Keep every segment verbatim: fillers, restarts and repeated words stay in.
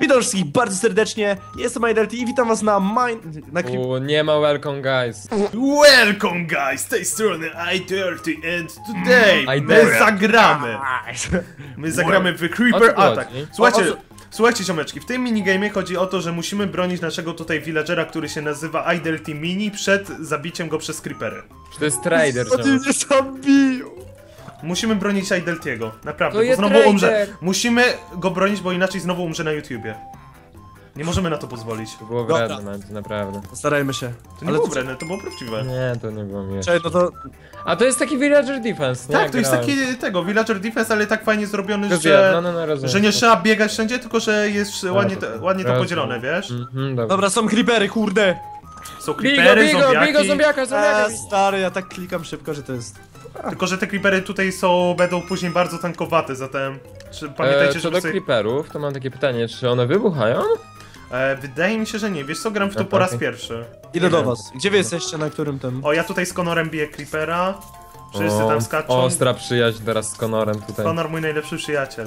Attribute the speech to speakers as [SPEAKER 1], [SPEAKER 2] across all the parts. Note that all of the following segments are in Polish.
[SPEAKER 1] Witam wszystkich bardzo serdecznie, jestem iDelty i witam was na Mine... Na
[SPEAKER 2] U, nie ma welcome guys.
[SPEAKER 3] Welcome guys, z tej strony iDelty and today
[SPEAKER 2] I
[SPEAKER 3] my
[SPEAKER 2] dare.
[SPEAKER 3] zagramy. My zagramy w
[SPEAKER 2] O
[SPEAKER 3] Creeper
[SPEAKER 2] co
[SPEAKER 3] Attack.
[SPEAKER 2] chodzi?
[SPEAKER 3] Słuchajcie,
[SPEAKER 1] O- o
[SPEAKER 3] słuchajcie ziomeczki, w tym minigame chodzi o to, że musimy bronić naszego tutaj villagera, który się nazywa iDelty Mini przed zabiciem go przez Creepery.
[SPEAKER 2] To jest trader,
[SPEAKER 1] Co ty
[SPEAKER 2] ziom.
[SPEAKER 1] mnie zabił?
[SPEAKER 3] Musimy bronić iDeltiego, naprawdę,
[SPEAKER 2] To
[SPEAKER 3] bo
[SPEAKER 2] jest
[SPEAKER 3] znowu
[SPEAKER 2] trader.
[SPEAKER 3] umrze. Musimy go bronić, bo inaczej znowu umrze na YouTubie. Nie możemy na to pozwolić.
[SPEAKER 2] To było
[SPEAKER 1] Dobra.
[SPEAKER 2] wredne, Matt, naprawdę.
[SPEAKER 1] Postarajmy się.
[SPEAKER 3] To nie
[SPEAKER 1] Ale
[SPEAKER 3] było
[SPEAKER 1] to-
[SPEAKER 3] wredne, to było prawdziwe.
[SPEAKER 2] Nie, to nie było miłe.
[SPEAKER 1] Czekaj, no to...
[SPEAKER 2] A to jest taki villager defense, nie?
[SPEAKER 3] Tak, to jest
[SPEAKER 2] Grałem.
[SPEAKER 3] taki tego, villager defense, ale tak fajnie zrobiony,
[SPEAKER 2] Tylko
[SPEAKER 3] że...
[SPEAKER 2] no, no, no, rozumiem.
[SPEAKER 3] Że nie trzeba biegać wszędzie, tylko że jest ładnie,
[SPEAKER 2] to-
[SPEAKER 3] to, ładnie to
[SPEAKER 2] rozumiem.
[SPEAKER 3] podzielone, wiesz?
[SPEAKER 2] Mhm, dobra.
[SPEAKER 1] Dobra, są creepery, kurde!
[SPEAKER 3] Są
[SPEAKER 2] Bigo,
[SPEAKER 3] creepery,
[SPEAKER 2] bigo,
[SPEAKER 3] zombiaki,
[SPEAKER 2] bigo, zombiaka, zombiaka.
[SPEAKER 1] Eee, stary, ja tak klikam szybko, że to jest...
[SPEAKER 3] tylko że te creepery tutaj są, będą później bardzo tankowate, zatem czy, pamiętajcie,
[SPEAKER 2] E, co
[SPEAKER 3] żeby
[SPEAKER 2] do
[SPEAKER 3] sobie...
[SPEAKER 2] creeperów, to mam takie pytanie, czy one wybuchają?
[SPEAKER 3] E, wydaje mi się, że nie, wiesz co, gram w to
[SPEAKER 2] Okej.
[SPEAKER 3] po raz pierwszy.
[SPEAKER 1] Idę do was. Gdzie wy jesteście, na którym tym?
[SPEAKER 3] O, ja tutaj z Conorem biję creepera, wszyscy
[SPEAKER 2] O,
[SPEAKER 3] tam skaczą.
[SPEAKER 2] ostra przyjaźń teraz z Conorem tutaj.
[SPEAKER 3] Conor mój najlepszy przyjaciel.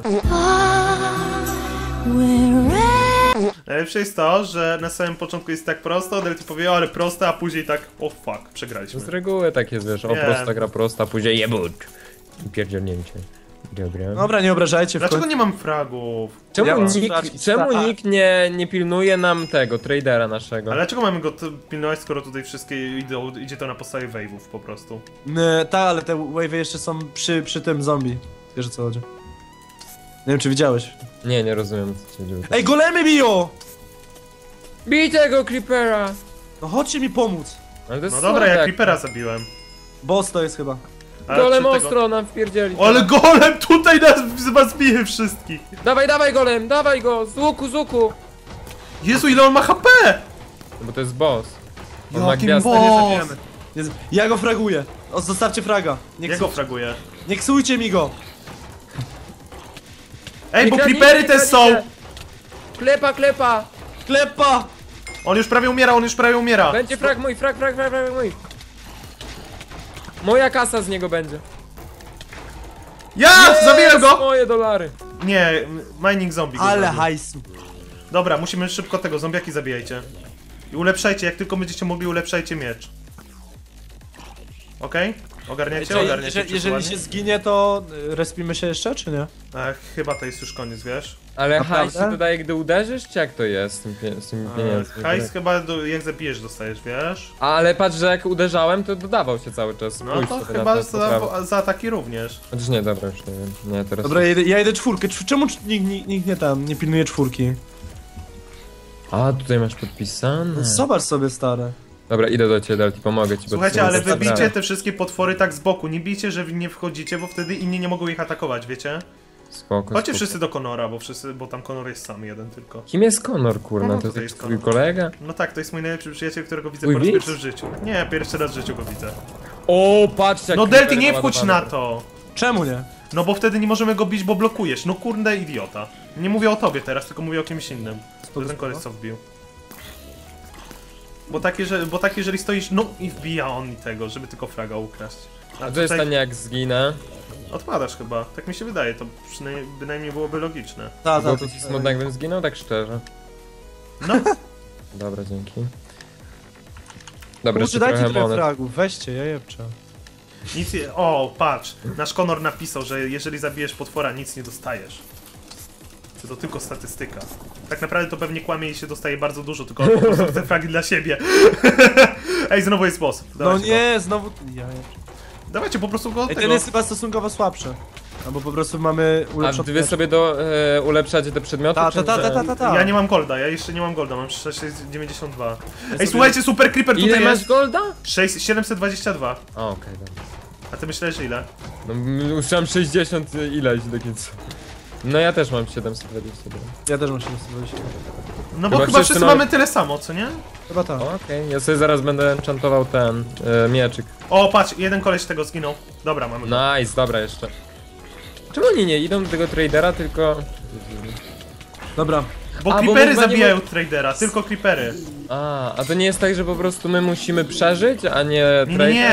[SPEAKER 3] Najlepsze jest to, że na samym początku jest tak prosto, Delty powie, o, ale proste, a później tak, o fuck, przegraliśmy.
[SPEAKER 2] Z reguły tak jest, wiesz, o
[SPEAKER 3] Nie.
[SPEAKER 2] prosta gra prosta, później jebut. I pierdzielnięcie. Dobra.
[SPEAKER 1] Dobra, nie obrażajcie w
[SPEAKER 3] Dlaczego
[SPEAKER 1] końcu.
[SPEAKER 3] nie mam fragów?
[SPEAKER 2] Czemu,
[SPEAKER 1] Ja mam
[SPEAKER 2] nikt,
[SPEAKER 1] strasznie
[SPEAKER 2] czemu
[SPEAKER 1] sta-
[SPEAKER 2] nikt nie, nie pilnuje nam tego, tradera naszego?
[SPEAKER 3] Ale dlaczego mamy go t- pilnować, skoro tutaj wszystkie idą, idzie to na podstawie wave'ów po prostu?
[SPEAKER 1] Nie, tak, ale te wave'y jeszcze są przy, przy tym zombie. Wiesz o co chodzi? Nie wiem, czy widziałeś.
[SPEAKER 2] Nie, nie rozumiem, co się dzieje.
[SPEAKER 1] Ej, golemy biją!
[SPEAKER 2] Bij tego creepera!
[SPEAKER 1] No chodźcie mi pomóc.
[SPEAKER 2] Ale to jest
[SPEAKER 3] No dobra, ja
[SPEAKER 2] słabe.
[SPEAKER 3] creepera zabiłem.
[SPEAKER 1] Boss to jest chyba.
[SPEAKER 3] Ale
[SPEAKER 2] Golem
[SPEAKER 3] czy tego-
[SPEAKER 2] ostro nam wpierdzieli.
[SPEAKER 3] Ale golem tutaj nas was bije wszystkich!
[SPEAKER 2] Dawaj, dawaj golem, dawaj go! Z łuku, z łuku!
[SPEAKER 3] Jezu, ile on ma H P!
[SPEAKER 2] No bo to jest boss. On ma
[SPEAKER 3] Jakim
[SPEAKER 2] gwiazdę.
[SPEAKER 3] boss?
[SPEAKER 1] Nie zabijemy. Jezu, ja go fraguję. O, zostawcie fraga. Nie,
[SPEAKER 3] Ja
[SPEAKER 1] ksu...
[SPEAKER 3] go fraguję.
[SPEAKER 1] nie ksujcie mi go.
[SPEAKER 3] Ej,
[SPEAKER 2] Nie
[SPEAKER 3] bo
[SPEAKER 2] kradnijcie,
[SPEAKER 3] creepery
[SPEAKER 2] nie
[SPEAKER 3] też są!
[SPEAKER 2] kradnijcie. Klepa, klepa!
[SPEAKER 1] Klepa!
[SPEAKER 3] On już prawie umiera, on już prawie umiera.
[SPEAKER 2] Będzie frag mój, frag, frag, frag, frag mój. Moja kasa z niego będzie.
[SPEAKER 3] Ja! Zabiłem
[SPEAKER 2] Jest
[SPEAKER 3] go!
[SPEAKER 2] moje dolary.
[SPEAKER 3] Nie, mining zombie go
[SPEAKER 1] Ale
[SPEAKER 3] zabił.
[SPEAKER 1] hajsu.
[SPEAKER 3] Dobra, musimy szybko tego, zombiaki zabijajcie. I ulepszajcie, jak tylko będziecie mogli, ulepszajcie miecz. Okej? Ogarniacie?
[SPEAKER 1] Jeżeli,
[SPEAKER 3] Ogarniacie
[SPEAKER 1] jeżeli, jeżeli
[SPEAKER 3] przesuwanie?
[SPEAKER 1] się zginie, to y, respimy się jeszcze, czy nie?
[SPEAKER 3] Ech, chyba to jest już koniec, wiesz?
[SPEAKER 2] Ale
[SPEAKER 1] Naprawdę?
[SPEAKER 2] hajs się dodaje, gdy uderzysz, czy jak to jest z, tym pie z tymi pieniędzmi?
[SPEAKER 3] Ech, hajs chyba do, jak zabijesz dostajesz, wiesz?
[SPEAKER 2] Ale patrz, że jak uderzałem, to dodawał się cały czas.
[SPEAKER 3] No
[SPEAKER 2] Spójrz
[SPEAKER 3] to
[SPEAKER 2] sobie na
[SPEAKER 3] chyba
[SPEAKER 2] to,
[SPEAKER 3] za,
[SPEAKER 2] to prawo.
[SPEAKER 3] za ataki również.
[SPEAKER 2] Chociaż nie, dobra, już nie wiem. Nie, teraz...
[SPEAKER 1] Dobra, ja idę, ja idę czwórkę. Cz- Czemu cz- nikt, nikt, nikt nie tam, nie pilnuje czwórki?
[SPEAKER 2] A, tutaj masz podpisane.
[SPEAKER 1] Zobacz sobie, stare.
[SPEAKER 2] Dobra, idę do ciebie, Delty, pomogę ci. bo
[SPEAKER 3] Słuchajcie,
[SPEAKER 2] ty
[SPEAKER 3] ale
[SPEAKER 2] jesteś
[SPEAKER 3] wybijcie
[SPEAKER 2] zabrany.
[SPEAKER 3] te wszystkie potwory tak z boku. Nie bijcie, że w nie wchodzicie, bo wtedy inni nie mogą ich atakować, wiecie?
[SPEAKER 2] Spoko,
[SPEAKER 3] Chodźcie
[SPEAKER 2] spoko.
[SPEAKER 3] wszyscy do Conora, bo wszyscy, bo tam Conor jest sam jeden tylko.
[SPEAKER 2] Kim jest Conor, kurna?
[SPEAKER 3] No,
[SPEAKER 2] To jest
[SPEAKER 3] tutaj
[SPEAKER 2] jakiś
[SPEAKER 3] jest
[SPEAKER 2] twój
[SPEAKER 3] Conor.
[SPEAKER 2] kolega?
[SPEAKER 3] No tak, to jest mój najlepszy przyjaciel, którego widzę
[SPEAKER 2] Mój
[SPEAKER 3] po raz
[SPEAKER 2] widz?
[SPEAKER 3] pierwszy w życiu. Nie, pierwszy raz w życiu go widzę.
[SPEAKER 2] O, patrzcie jak
[SPEAKER 3] No
[SPEAKER 2] creepery
[SPEAKER 3] Delty, nie wchodź
[SPEAKER 2] naładowane.
[SPEAKER 3] na to!
[SPEAKER 1] Czemu nie?
[SPEAKER 3] No bo wtedy nie możemy go bić, bo blokujesz. No kurde idiota. Nie mówię o tobie teraz, tylko mówię o kimś innym. To ten koleś co wbił. Bo tak, jeżeli, bo tak jeżeli stoisz, no i wbija on i tego, żeby tylko fraga ukraść.
[SPEAKER 2] A to jest
[SPEAKER 3] tutaj
[SPEAKER 2] ten jak zginę.
[SPEAKER 3] odpadasz chyba, tak mi się wydaje, to przynajmniej bynajmniej byłoby logiczne.
[SPEAKER 1] Ta,
[SPEAKER 2] Było
[SPEAKER 1] ta,
[SPEAKER 2] to ci smutno, jakbym zginął, tak szczerze.
[SPEAKER 3] No,
[SPEAKER 2] Dobra, dzięki. Dobra,
[SPEAKER 1] Kurczę,
[SPEAKER 2] jeszcze
[SPEAKER 1] dajcie
[SPEAKER 2] trochę
[SPEAKER 1] trochę
[SPEAKER 2] monet.
[SPEAKER 1] fragów, weźcie, ja jebczę.
[SPEAKER 3] nic nie... O, patrz, nasz Conor napisał, że jeżeli zabijesz potwora, nic nie dostajesz. To tylko statystyka. Tak naprawdę to pewnie kłamie i się dostaje bardzo dużo, tylko on po prostu chce fragi dla siebie. Ej, znowu jest boss.
[SPEAKER 1] No
[SPEAKER 3] Dawajcie go.
[SPEAKER 1] nie, znowu... Ja jebczę.
[SPEAKER 3] Dawajcie po prostu go od
[SPEAKER 1] Ej,
[SPEAKER 3] tego.
[SPEAKER 1] ten jest chyba stosunkowo słabszy. Albo po prostu mamy
[SPEAKER 2] A
[SPEAKER 1] ulepszone...
[SPEAKER 2] wy sobie do, e, ulepszacie te przedmioty?
[SPEAKER 1] Ta,
[SPEAKER 2] czy
[SPEAKER 1] ta, ta,
[SPEAKER 2] nie?
[SPEAKER 1] ta, ta, ta, ta.
[SPEAKER 3] Ja nie mam golda, ja jeszcze nie mam golda, mam sześćset dziewięćdziesiąt dwa. Ej,
[SPEAKER 1] sobie-
[SPEAKER 3] słuchajcie, super creeper
[SPEAKER 2] Ile
[SPEAKER 3] tutaj
[SPEAKER 2] masz
[SPEAKER 3] jest!
[SPEAKER 2] golda?
[SPEAKER 3] sześć- siedemset dwadzieścia dwa.
[SPEAKER 2] O, okej, dobra.
[SPEAKER 3] A ty myślałeś, że ile?
[SPEAKER 2] No, m- już mam sześćdziesiąt ileś do końca. No ja też mam siedemset dwadzieścia dwa.
[SPEAKER 1] Ja też mam siedemset dwadzieścia.
[SPEAKER 3] No bo
[SPEAKER 2] Chyba
[SPEAKER 3] chyba
[SPEAKER 2] wszyscy
[SPEAKER 3] wszyscy
[SPEAKER 2] mamy-
[SPEAKER 3] mamy tyle samo, co nie?
[SPEAKER 1] Chyba tak.
[SPEAKER 2] O, Okej, ja sobie zaraz będę enchantował ten e, mieczyk.
[SPEAKER 3] O, patrz, jeden koleś tego zginął. Dobra, mamy go.
[SPEAKER 2] Nice, dobra jeszcze. Czemu oni nie idą do tego tradera, tylko...
[SPEAKER 1] Dobra.
[SPEAKER 3] Bo
[SPEAKER 2] A, bo
[SPEAKER 3] creepery
[SPEAKER 2] chyba nie
[SPEAKER 3] zabijają
[SPEAKER 2] ma-
[SPEAKER 3] tradera, tylko creepery.
[SPEAKER 2] A, a to nie jest tak, że po prostu my musimy przeżyć, a nie
[SPEAKER 3] Nie,
[SPEAKER 2] trader?
[SPEAKER 3] nie, nie.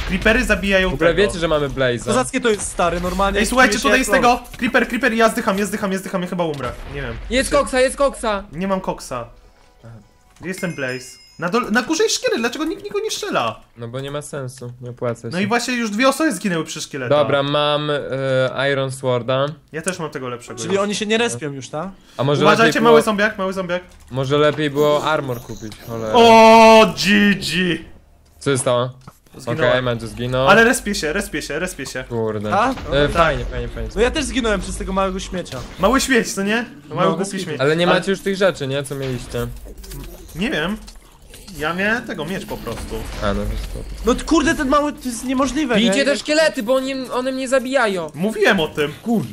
[SPEAKER 3] Creepery zabijają
[SPEAKER 2] W ogóle
[SPEAKER 3] tego.
[SPEAKER 2] wiecie, że mamy Blaze'a.
[SPEAKER 1] Kozackie to jest stary, normalnie.
[SPEAKER 3] Ej, słuchajcie,
[SPEAKER 1] czuje się
[SPEAKER 3] tutaj
[SPEAKER 1] jak
[SPEAKER 3] jest tego! Creeper, creeper i ja zdycham, ja zdycham, ja zdycham, ja chyba umrę. Nie wiem.
[SPEAKER 2] Jest koksa, jest koksa!
[SPEAKER 3] Nie mam koksa. Gdzie jest ten Blaze? Na, dole, na górze jest szkielet, dlaczego nikt nikogo nie strzela?
[SPEAKER 2] No bo nie ma sensu, nie opłaca się.
[SPEAKER 3] No i właśnie już dwie osoby zginęły przy szkieleta.
[SPEAKER 2] Dobra, mam e, Iron Sworda.
[SPEAKER 3] Ja też mam tego lepszego.
[SPEAKER 1] Czyli oni się nie respią już, tak?
[SPEAKER 2] A może
[SPEAKER 3] Uważajcie,
[SPEAKER 2] lepiej
[SPEAKER 3] mały
[SPEAKER 2] było,
[SPEAKER 3] zombiak, mały zombiak.
[SPEAKER 2] może lepiej było armor kupić, cholera.
[SPEAKER 3] O, G G!
[SPEAKER 2] Co się stało? Okej,
[SPEAKER 3] Zginąłem.
[SPEAKER 2] okay, Manju zginął.
[SPEAKER 3] Ale respię się, respię się, respię się.
[SPEAKER 2] Kurde.
[SPEAKER 1] A?
[SPEAKER 2] E, fajnie, fajnie, fajnie.
[SPEAKER 1] No ja też zginąłem przez tego małego śmiecia.
[SPEAKER 3] Mały śmieć, co nie? Mały
[SPEAKER 1] No, bez
[SPEAKER 3] głupi
[SPEAKER 1] kitu.
[SPEAKER 3] śmieć.
[SPEAKER 2] Ale nie macie już tych rzeczy, nie? Co mieliście?
[SPEAKER 3] Nie wiem. Ja miałem tego mieć po prostu.
[SPEAKER 2] A, no to spoko.
[SPEAKER 1] No kurde, ten mały, to jest niemożliwe, nie?
[SPEAKER 2] Bijcie te szkielety, bo oni, one mnie zabijają.
[SPEAKER 3] Mówiłem o tym.
[SPEAKER 2] Kurde.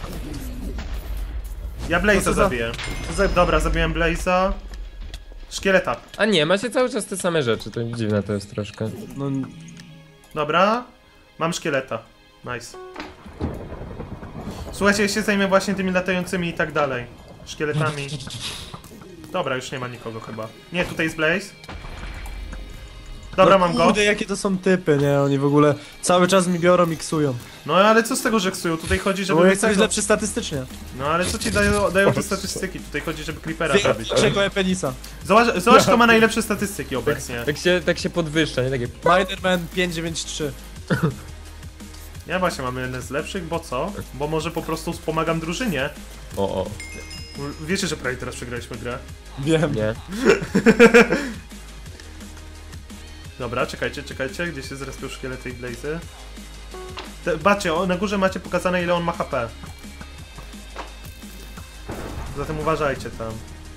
[SPEAKER 3] Ja
[SPEAKER 1] No
[SPEAKER 3] Blaze'a
[SPEAKER 1] co za-
[SPEAKER 3] zabiję. Dobra, zabiłem Blaze'a. Szkieleta.
[SPEAKER 2] A nie, macie cały czas te same rzeczy, to dziwne to jest troszkę.
[SPEAKER 1] No,
[SPEAKER 3] Dobra. Mam szkieleta. Nice. Słuchajcie, ja się zajmę właśnie tymi latającymi i tak dalej. Szkieletami. Dobra, już nie ma nikogo chyba. Nie, tutaj jest Blaze. Dobra,
[SPEAKER 1] no,
[SPEAKER 3] mam go.
[SPEAKER 1] kurde, jakie to są typy, nie? Oni w ogóle cały czas mi biorą, miksują.
[SPEAKER 3] No ale co z tego, że ksują? Tutaj chodzi,
[SPEAKER 1] No
[SPEAKER 3] żeby...
[SPEAKER 1] bo ja chcę być
[SPEAKER 3] tego-
[SPEAKER 1] lepszy statystycznie.
[SPEAKER 3] No ale co ci dają, dają te statystyki? Tutaj chodzi, żeby Creepera zabić.
[SPEAKER 1] Większego penisa.
[SPEAKER 3] Zobacz, zobacz kto ma najlepsze statystyki obecnie.
[SPEAKER 2] Tak się, tak się podwyższa, nie? Takie...
[SPEAKER 1] Minerman pięć dziewięć trzy.
[SPEAKER 3] Ja właśnie mam jeden z lepszych, bo co? Bo może po prostu wspomagam drużynie.
[SPEAKER 2] O, o,
[SPEAKER 3] Wiecie, że prawie teraz przegraliśmy grę.
[SPEAKER 1] Wiem.
[SPEAKER 2] nie.
[SPEAKER 3] Dobra, czekajcie, czekajcie, gdzie się zrespią szkielety i blazy. Te, bacie, o, na górze macie pokazane ile on ma H P. Zatem uważajcie tam.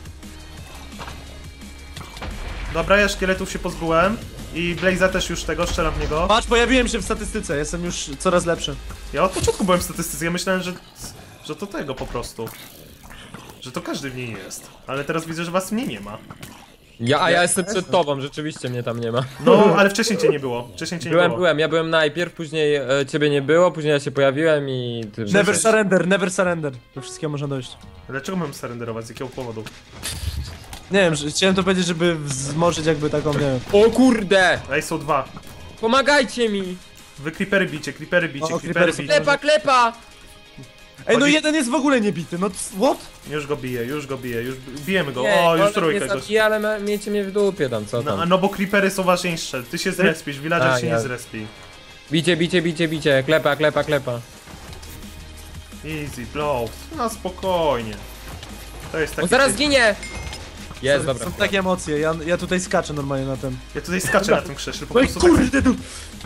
[SPEAKER 3] Dobra, ja szkieletów się pozbyłem. I Blaze'a też już tego, strzelam w niego.
[SPEAKER 1] Patrz, pojawiłem się w statystyce, jestem już coraz lepszy.
[SPEAKER 3] Ja od początku byłem w statystyce, ja myślałem, że, że to tego po prostu. Że to każdy w niej jest. Ale teraz widzę, że was mnie nie ma.
[SPEAKER 2] Ja, a ja jestem przed tobą, rzeczywiście mnie tam nie ma.
[SPEAKER 3] No, ale wcześniej cię nie było. Wcześniej cię nie
[SPEAKER 2] Byłem,
[SPEAKER 3] było.
[SPEAKER 2] byłem, ja byłem najpierw, później e, ciebie nie było, później ja się pojawiłem i... Ty
[SPEAKER 1] Never
[SPEAKER 3] Przecież-
[SPEAKER 1] surrender, never surrender. Do wszystkiego można dojść.
[SPEAKER 3] Dlaczego mam surrenderować? Z jakiego powodu?
[SPEAKER 1] Nie wiem, że- chciałem to powiedzieć, żeby wzmożyć jakby taką, nie wiem.
[SPEAKER 2] O kurde!
[SPEAKER 3] Ej, są dwa.
[SPEAKER 2] Pomagajcie mi!
[SPEAKER 3] Wy creepery bicie, creepery bicie,
[SPEAKER 1] O,
[SPEAKER 3] creepery
[SPEAKER 1] creepery są-
[SPEAKER 3] bicie.
[SPEAKER 2] Klepa, klepa!
[SPEAKER 1] Ej, no
[SPEAKER 3] Chodzi-
[SPEAKER 1] jeden jest w ogóle niebity, no c- what?
[SPEAKER 3] Już go bije, już go bije, już bijemy go.
[SPEAKER 2] Nie,
[SPEAKER 3] o,
[SPEAKER 2] on
[SPEAKER 3] już
[SPEAKER 2] mnie
[SPEAKER 3] trójkę go.
[SPEAKER 2] zabije, ale ma, miejcie mnie w dupie tam, co
[SPEAKER 3] No,
[SPEAKER 2] tam.
[SPEAKER 3] no bo creepery są ważniejsze. Ty się zrespisz, villager
[SPEAKER 2] A,
[SPEAKER 3] się
[SPEAKER 2] ja-
[SPEAKER 3] nie zrespi.
[SPEAKER 2] Bicie, bicie, bicie, bicie, klepa, klepa, klepa.
[SPEAKER 3] Easy, blow. No spokojnie. To jest
[SPEAKER 2] On
[SPEAKER 3] taki...
[SPEAKER 2] zaraz ginie! Jest,
[SPEAKER 1] Są-
[SPEAKER 2] dobra.
[SPEAKER 1] Są takie emocje, ja, ja tutaj skaczę normalnie na tym.
[SPEAKER 3] Ja tutaj skaczę na tym krześle, po
[SPEAKER 1] No i
[SPEAKER 3] prostu
[SPEAKER 1] kurde, tu!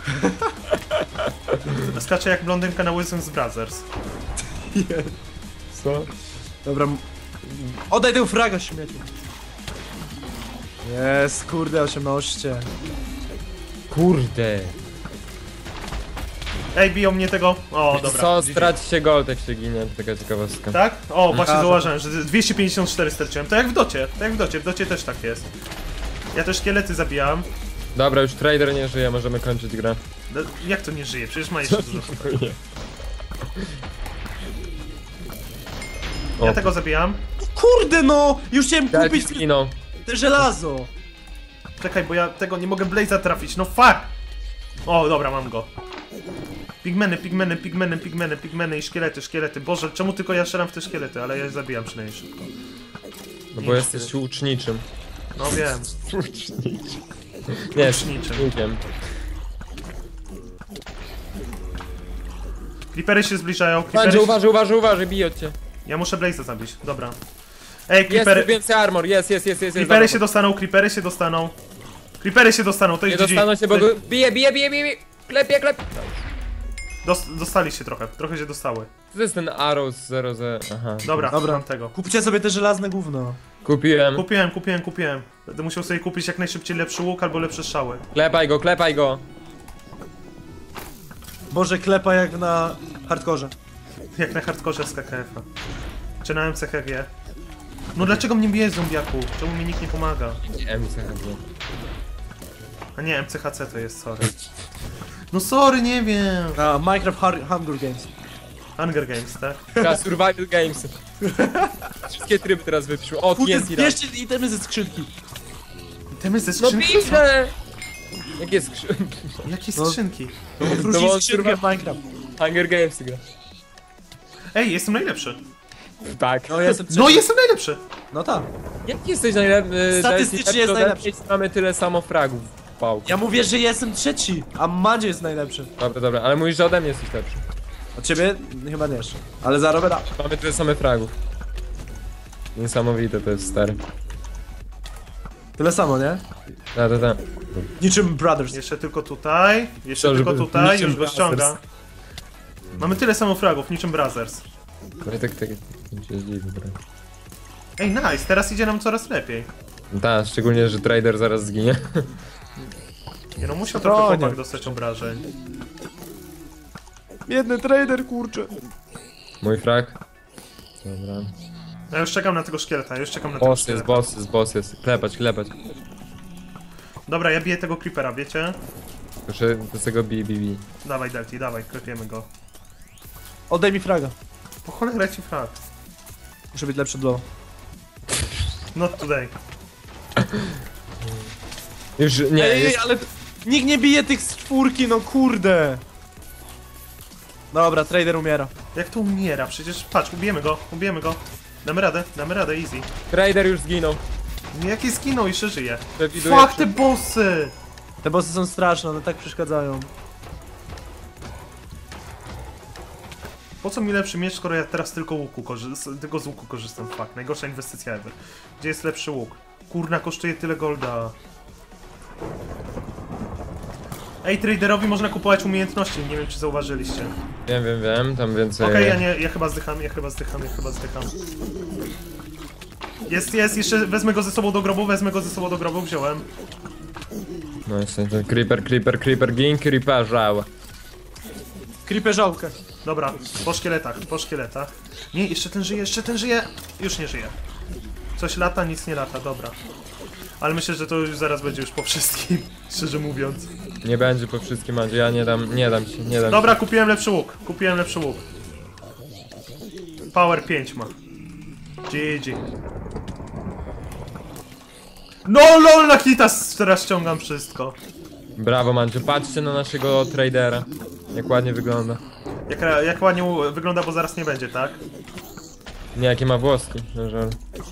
[SPEAKER 3] tak skaczę jak blondynka na Wilson's Brothers.
[SPEAKER 2] Co?
[SPEAKER 1] Dobra. m- Oddaj tę fraga, śmieciu. Jest, kurde, osiemnaście.
[SPEAKER 2] Kurde.
[SPEAKER 3] Ej, biją mnie tego. O, dobra.
[SPEAKER 2] Co,
[SPEAKER 3] G G.
[SPEAKER 2] straci się gold jak się ginie, taka ciekawostka.
[SPEAKER 3] Tak? O, właśnie
[SPEAKER 1] Aha,
[SPEAKER 3] zauważyłem, że dwieście pięćdziesiąt cztery straciłem. To jak w docie, to jak w docie, w docie też tak jest. Ja też szkielety zabijam.
[SPEAKER 2] Dobra, już trader nie żyje, możemy kończyć grę.
[SPEAKER 3] No, jak to nie żyje? Przecież ma jeszcze dużo. Ja
[SPEAKER 2] O,
[SPEAKER 3] tego zabijam.
[SPEAKER 1] Kurde no! Już chciałem
[SPEAKER 2] Kelpie
[SPEAKER 1] kupić
[SPEAKER 2] zginął.
[SPEAKER 1] te żelazo!
[SPEAKER 3] Czekaj, bo ja tego nie mogę Blaze'a trafić, no fuck! O, dobra, mam go. Pigmeny, pigmeny, pigmeny, pigmeny, pigmeny i szkielety, szkielety. Boże, czemu tylko ja strzelam w te szkielety, ale ja je zabijam przynajmniej szybko.
[SPEAKER 2] No bo jesteś łuczniczym.
[SPEAKER 3] No wiem,
[SPEAKER 2] Nie,
[SPEAKER 3] Łuczniczym.
[SPEAKER 2] łukiem.
[SPEAKER 3] creepery się zbliżają, creepery
[SPEAKER 2] Andrzej,
[SPEAKER 3] się...
[SPEAKER 2] uważaj, uważaj, uważaj, biję cię.
[SPEAKER 3] Ja muszę Blaze'a zabić, dobra. Ej,
[SPEAKER 2] Jest
[SPEAKER 3] creepery,
[SPEAKER 2] tu więcej armor, jest, jest, jest, jest.
[SPEAKER 3] creepery
[SPEAKER 2] jest
[SPEAKER 3] się dostaną, creepery się dostaną. Creepery się dostaną, to
[SPEAKER 2] Nie
[SPEAKER 3] jest G G.
[SPEAKER 2] dostaną się, bo
[SPEAKER 3] To-
[SPEAKER 2] go... Bije, bije, bije, bije, klepie, klepie.
[SPEAKER 3] Dos dostali się trochę, trochę się dostały.
[SPEAKER 2] To jest ten Arrow zero zero, aha.
[SPEAKER 3] Dobra,
[SPEAKER 1] Dobra.
[SPEAKER 3] mam tego.
[SPEAKER 1] Kupcie sobie te żelazne gówno.
[SPEAKER 2] Kupiłem.
[SPEAKER 3] Kupiłem, kupiłem, kupiłem. Będę musiał sobie kupić jak najszybciej lepszy łuk albo lepsze strzały.
[SPEAKER 2] Klepaj go, klepaj go.
[SPEAKER 1] Boże, klepa jak na hardkorze.
[SPEAKER 3] Jak na hardkorze z K K F-a. Czy na M C H G. No dlaczego mnie bije zombiaku? Czemu mi nikt nie pomaga?
[SPEAKER 2] M C H G.
[SPEAKER 3] A nie, M C H C to jest, sorry. No sorry, nie wiem.
[SPEAKER 1] A, Minecraft Har Hunger Games.
[SPEAKER 3] Hunger Games, tak?
[SPEAKER 2] Taka Survival Games. Wszystkie tryby teraz wypiszły. O,
[SPEAKER 1] Kurde,
[SPEAKER 2] T N T raz.
[SPEAKER 1] zbierzcie itemy ze skrzynki.
[SPEAKER 3] Temy ze
[SPEAKER 2] No
[SPEAKER 3] skrzynki.
[SPEAKER 2] pisze! Jakie skrzynki?
[SPEAKER 3] Jakie
[SPEAKER 1] No.
[SPEAKER 3] skrzynki?
[SPEAKER 1] Wrócić
[SPEAKER 2] bo-
[SPEAKER 1] skrzynkę w Minecraft.
[SPEAKER 2] Hunger Games gra.
[SPEAKER 3] Ej, jestem najlepszy.
[SPEAKER 2] Tak.
[SPEAKER 1] No ja jestem trzeci.
[SPEAKER 3] No jestem najlepszy.
[SPEAKER 1] No tak.
[SPEAKER 2] Jak jesteś najlepszy?
[SPEAKER 1] Statystycznie jest najlepszy.
[SPEAKER 2] Mamy tyle samo fragów. Pałku.
[SPEAKER 1] Ja mówię, że jestem trzeci, a Mandzie jest najlepszy.
[SPEAKER 2] Dobra, dobra, ale mówisz, że ode mnie jesteś lepszy.
[SPEAKER 1] Od ciebie chyba nie jeszcze. Ale za Robera.
[SPEAKER 2] Mamy tyle same fragów. Niesamowite to jest, stary.
[SPEAKER 1] Tyle samo, nie?
[SPEAKER 2] Da, da, da.
[SPEAKER 1] Niczym Brothers.
[SPEAKER 3] Jeszcze tylko tutaj. Jeszcze
[SPEAKER 2] To,
[SPEAKER 3] tylko
[SPEAKER 2] żeby-
[SPEAKER 3] tutaj.
[SPEAKER 2] niczym
[SPEAKER 3] Już go
[SPEAKER 2] Brothers.
[SPEAKER 3] ściąga. Mamy tyle samo fragów, niczym Brothers.
[SPEAKER 2] No i tak, tak, tak się zdziwi, dobra.
[SPEAKER 3] Ej, nice, teraz idzie nam coraz lepiej.
[SPEAKER 2] Tak, szczególnie, że trader zaraz zginie.
[SPEAKER 3] Nie no, musiał
[SPEAKER 1] Spokojnie.
[SPEAKER 3] trochę chłopak dostać obrażeń.
[SPEAKER 1] Biedny trader, kurczę.
[SPEAKER 2] Mój frag. Dobra.
[SPEAKER 3] Ja już czekam na tego szkieleta, ja już czekam na tego
[SPEAKER 2] Boss jest,
[SPEAKER 3] szkieleta.
[SPEAKER 2] boss jest, boss jest. Klepać, klepać.
[SPEAKER 3] Dobra, ja biję tego creepera, wiecie?
[SPEAKER 2] Proszę do tego bi, bi, bi.
[SPEAKER 3] Dawaj Delty, dawaj, klepiemy go.
[SPEAKER 1] Oddaj mi fraga.
[SPEAKER 3] Po cholerę ci frag.
[SPEAKER 1] Muszę być lepszy od Low.
[SPEAKER 3] Not today.
[SPEAKER 2] Już nie,
[SPEAKER 1] Ej, ej,
[SPEAKER 2] jest...
[SPEAKER 1] ale nikt nie bije tych z czwórki, no kurde. Dobra, trader umiera.
[SPEAKER 3] Jak to umiera? Przecież patrz, ubijemy go, ubijemy go. Damy radę, damy radę, easy.
[SPEAKER 2] trader już zginął.
[SPEAKER 3] Jaki skinął i jeszcze żyje.
[SPEAKER 2] Przewiduję,
[SPEAKER 3] Fuck
[SPEAKER 2] że-
[SPEAKER 3] te bossy!
[SPEAKER 1] Te bossy są straszne, one tak przeszkadzają.
[SPEAKER 3] Po co mi lepszy miecz, skoro ja teraz tylko łuku korzystam, tylko z łuku korzystam, fuck, najgorsza inwestycja ever. Gdzie jest lepszy łuk? Kurna, kosztuje tyle golda. Ej, traderowi można kupować umiejętności, nie wiem czy zauważyliście.
[SPEAKER 2] Wiem, wiem, wiem, tam więcej...
[SPEAKER 3] Okej, ja nie, ja chyba zdycham, ja chyba zdycham, ja chyba zdycham. Jest, jest, jeszcze wezmę go ze sobą do grobu, wezmę go ze sobą do grobu, wziąłem.
[SPEAKER 2] No jest ten creeper, creeper, creeper, gin, creeper, żał.
[SPEAKER 1] Creeper żałkę.
[SPEAKER 3] Dobra, po szkieletach, po szkieletach. Nie, jeszcze ten żyje, jeszcze ten żyje! Już nie żyje. Coś lata, nic nie lata, dobra. Ale myślę, że to już zaraz będzie już po wszystkim, szczerze mówiąc.
[SPEAKER 2] Nie będzie po wszystkim, Andrzej, ja nie dam, nie dam ci, nie dam
[SPEAKER 3] Dobra, kupiłem lepszy łuk, kupiłem lepszy łuk. Power pięć ma. G G. No lol, na hita teraz ściągam wszystko.
[SPEAKER 2] ci. Brawo, Mandziu, patrzcie na naszego tradera. Jak ładnie wygląda.
[SPEAKER 3] Jak, jak ładnie u- wygląda, bo zaraz nie będzie, tak?
[SPEAKER 2] Nie, jakie ma włoski, no żal.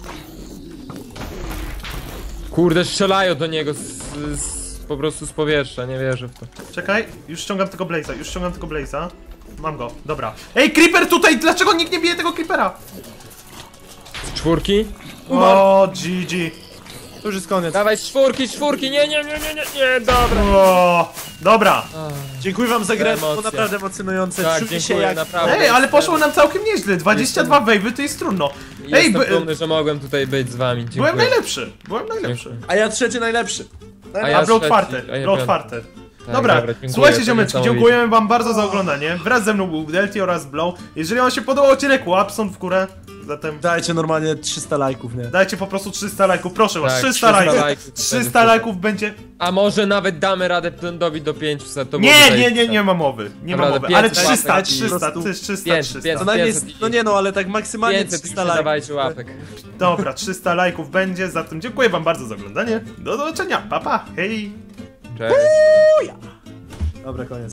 [SPEAKER 2] Kurde, strzelają do niego z, z, po prostu z powietrza, nie wierzę w to.
[SPEAKER 3] Czekaj, już ściągam tego Blaze'a, już ściągam tego Blaze'a. Mam go, dobra. Ej, Creeper tutaj! Dlaczego nikt nie bije tego Creepera?
[SPEAKER 2] Z czwórki?
[SPEAKER 3] O, G G.
[SPEAKER 1] To już jest koniec.
[SPEAKER 2] Dawaj, z czwórki, z czwórki, nie, nie, nie, nie, nie, nie, dobra.
[SPEAKER 3] O, dobra.
[SPEAKER 1] Dziękuję wam za grę, to było
[SPEAKER 2] Emocje.
[SPEAKER 1] naprawdę emocjonujące.
[SPEAKER 2] Tak,
[SPEAKER 1] Czujcie się
[SPEAKER 2] dziękuję,
[SPEAKER 1] jak...
[SPEAKER 2] naprawdę.
[SPEAKER 3] Ej, ale poszło nam całkiem nieźle. dwadzieścia dwa wave'y to jest trudno. Ej,
[SPEAKER 2] Jestem
[SPEAKER 3] by,
[SPEAKER 2] dumny, że mogłem tutaj być z wami, dziękuję.
[SPEAKER 3] byłem najlepszy, byłem najlepszy.
[SPEAKER 2] Dziękuję.
[SPEAKER 1] A ja trzeci najlepszy.
[SPEAKER 2] A ja
[SPEAKER 3] A Blood
[SPEAKER 2] trzeci,
[SPEAKER 3] Farter,
[SPEAKER 2] a ja
[SPEAKER 3] Blood
[SPEAKER 2] piąty.
[SPEAKER 3] Farter.
[SPEAKER 2] Tak,
[SPEAKER 3] Dobra,
[SPEAKER 2] dobra, dziękuję,
[SPEAKER 3] słuchajcie
[SPEAKER 2] to
[SPEAKER 3] ziomeczki,
[SPEAKER 2] niesamowite.
[SPEAKER 3] dziękujemy wam bardzo za oglądanie. Wraz ze mną był Delty oraz Blow. Jeżeli wam się podobał odcinek, łapson w górę. Zatem
[SPEAKER 1] Dajcie normalnie trzysta lajków, nie?
[SPEAKER 3] dajcie po prostu trzysta lajków, proszę was,
[SPEAKER 2] Tak,
[SPEAKER 3] trzysta
[SPEAKER 2] trzysta
[SPEAKER 3] lajków.
[SPEAKER 2] lajków,
[SPEAKER 3] trzysta
[SPEAKER 2] będzie
[SPEAKER 3] lajków będzie...
[SPEAKER 2] A może nawet damy radę dobić do pięciuset, to
[SPEAKER 3] Nie,
[SPEAKER 2] byłoby
[SPEAKER 3] nie, nie,
[SPEAKER 2] zajebiste.
[SPEAKER 3] nie ma mowy. Nie ma
[SPEAKER 2] Naprawdę,
[SPEAKER 3] mowy, ale
[SPEAKER 2] pięćset
[SPEAKER 3] trzysta,
[SPEAKER 2] łapek i-
[SPEAKER 3] trzysta,
[SPEAKER 1] po
[SPEAKER 3] to jest trzysta,
[SPEAKER 2] pięćset,
[SPEAKER 3] trzysta.
[SPEAKER 2] pięćset.
[SPEAKER 1] Co najmniej,
[SPEAKER 2] pięćset
[SPEAKER 1] no nie no, ale tak maksymalnie
[SPEAKER 2] pięćset,
[SPEAKER 1] trzysta
[SPEAKER 2] już
[SPEAKER 1] lajków.
[SPEAKER 2] dawajcie łapek.
[SPEAKER 3] Dobra, trzysta lajków będzie, zatem dziękuję wam bardzo za oglądanie. Do zobaczenia, pa pa, hej!
[SPEAKER 2] Cześć.
[SPEAKER 1] Dobra, koniec.